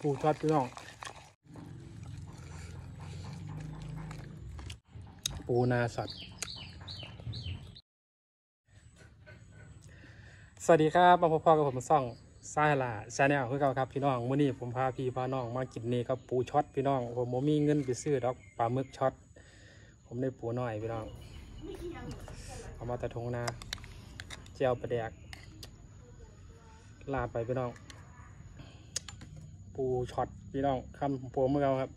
ปูทอดพี่น้องปูนาสัตว์สวัสดีครับมาพบกับผมซ่องซาลาชาแนลคือเก่าครับพี่น้องมื้อนี้ผมพาพี่พาน้องมากินนี่ครับปูช็อตพี่น้องผมมีเงินไปซื้อดอกปลาหมึกช็อตผมได้ปูน้อยพี่น้องเอามาตะทงนาเจียวปลาแดกลาดไปพี่น้องปูช็อตพี่น้องคำปูเมื่อเอาครับ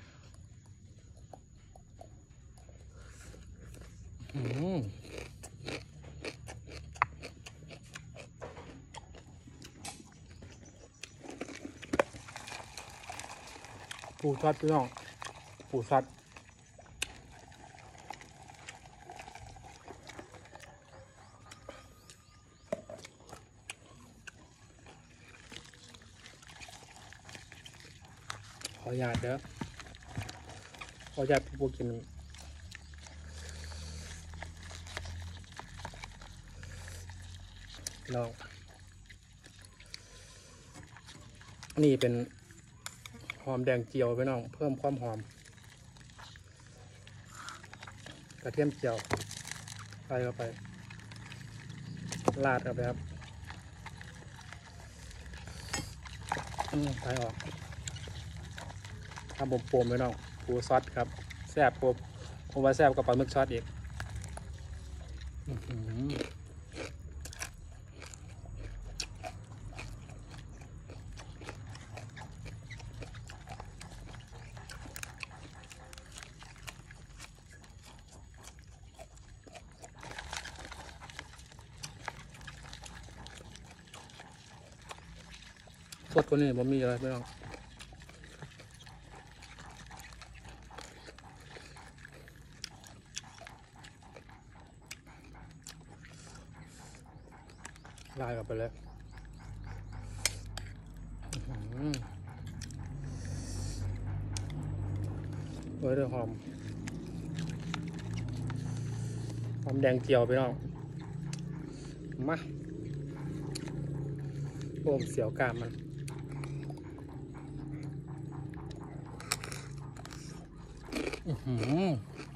ปูช็อตพี่น้องปูช็อตขอหยาดเด้อขอหยาดปูกินพี่น้องนี่เป็นหอมแดงเจียวพี่น้องเพิ่มความหอมกระเทียมเจียวใส่เข้าไปราดเข้าไปครับใส่ออกทำปมๆพี่น้องปูซอสครับแซ่บผมว่าแซ่บกับปลาหมึกช็อตอีกสดกว่านี้ผมมีอะไรไม่ต้องลายกลับไปเลยเฮ้ยเรื่องหอมแดงเจียวไปน้องมาโอ้มเสียวกามมัน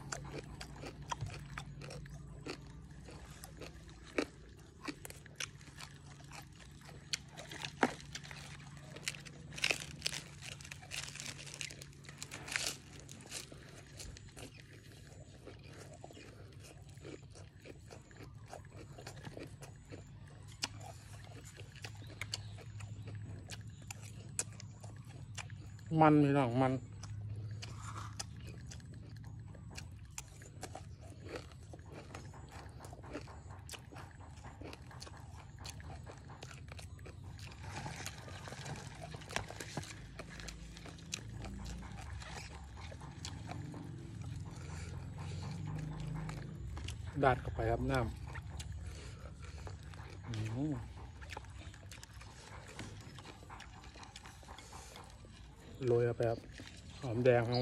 พี่น้องมันดาดเข้าไปครับน้ำโรยเข้าไปครับหอมแดงครับ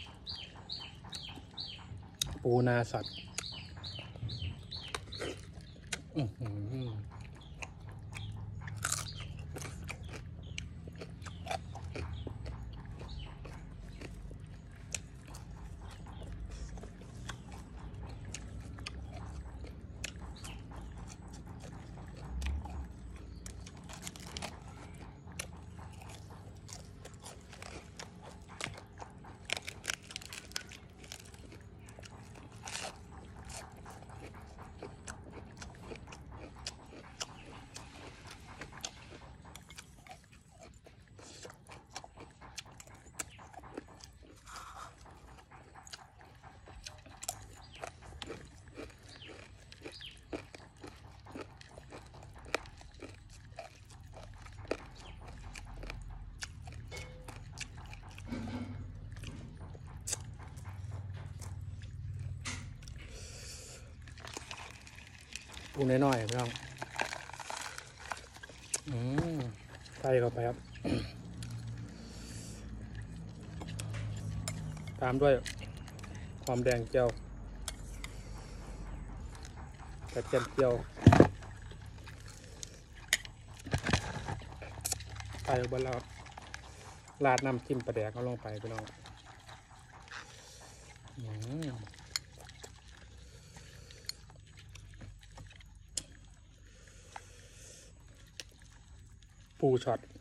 ปูนาสัตว์ปูน้อยๆพี่น้องใส่เข้าไปครับตามด้วยหอมแดงเจียวกระเทียมเจียวใส่ลงไปแล้วราดน้ำจิ้มปลาแดกเอาลงไปพี่น้องปูช็อต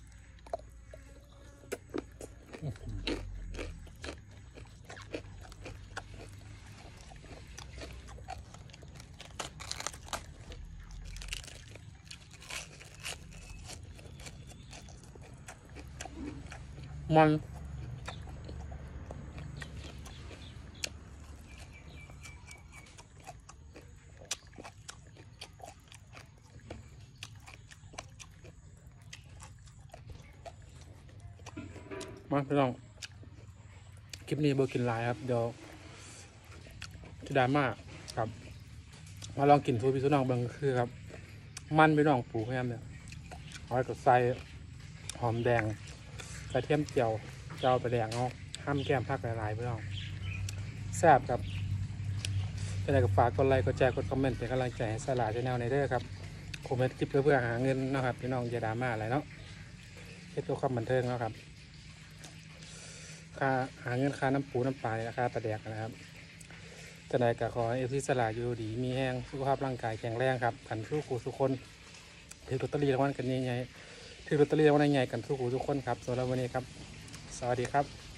มันมาพี่น้องคลิปนี้เบอร์กินลายครับเดี๋ยวจะดราม่าครับมาลองกินทูพี่สุน้องเบิ่งคือครับมันพี่น้องปูแฮมเนี่ยเอาไว้กับใส่หอมแดงกระเทียมเจียวเจ้าไปแดงเอาห้ามแก้มพักหลายๆพี่น้องแซ่บครับเป็นอะไรก็ฝากกดไลค์กดแชร์กดคอมเมนต์เป็นกำลังใจให้สลาชแนลในเด้อครับผมเฮ็ดคลิปเพื่อหาเงินนะครับพี่น้องอย่าดราม่าอะไรเนาะเฮ็ดเพื่อความบันเทิงเนาะครับค่าหาเงินค่าน้ำปูน้ำปลาค่าปลาแดกนะครับจะได้ก็ขอให้สลาอยู่ดีมีแห้งสุขภาพร่างกายแข็งแรงครับกันสู้คู่ทุกคนถือลอตเตอรี่รางวัลกันใหญ่ๆถือลอตเตอรี่รางวัลใหญ่กันสู้คู่ทุกคนครับสำหรับวันนี้ครับสวัสดีครับ